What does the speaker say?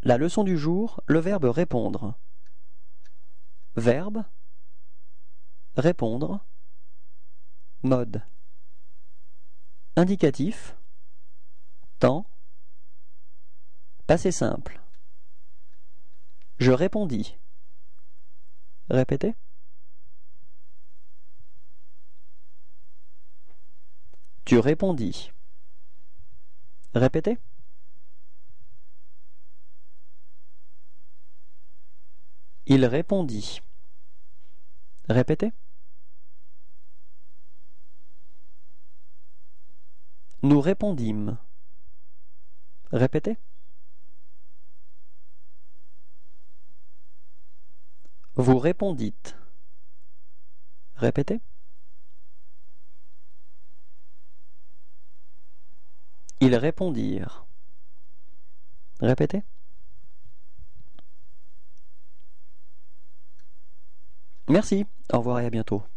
La leçon du jour, le verbe répondre. Verbe, répondre, mode. Indicatif, temps, passé simple. Je répondis. Répétez. Tu répondis. Répétez. Il répondit. Répétez. Nous répondîmes. Répétez. Vous répondîtes. Répétez. Ils répondirent. Répétez. Merci, au revoir et à bientôt.